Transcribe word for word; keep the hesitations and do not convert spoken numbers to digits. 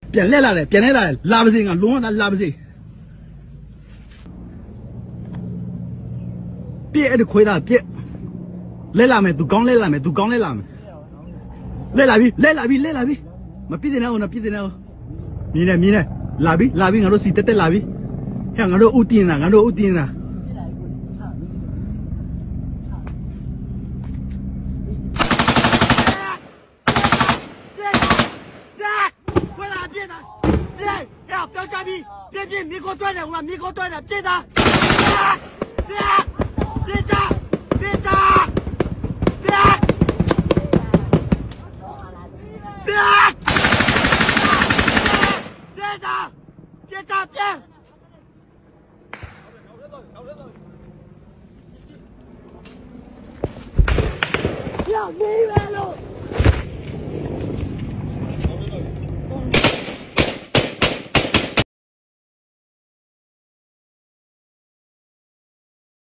ပြန်လက်လာတယ်ပြန်လက်လာတယ်လာပါစေငါလုံးဝလာပါစေပြည့်အဲ့ဒီခွေးသားပြည့်လက်လာမယ်သူကောင်းလက်လာမယ်သူကောင်းလက်လာမယ်လက်လာပြီလက်လာပြီလက်လာပြီမပြည့်တဲ့နော်မပြည့်တဲ့နော်မြင်နေမြင်နေလာပြီလာပြီငါတို့စီတက်တက်လာပြီဟဲ့ငါတို့ဥတင်တာငါတို့ဥတင်တာ标嘉宾，别别，你给我转点，我你给我转点，别打，别别打，别打，别别别打，别打别。要你们！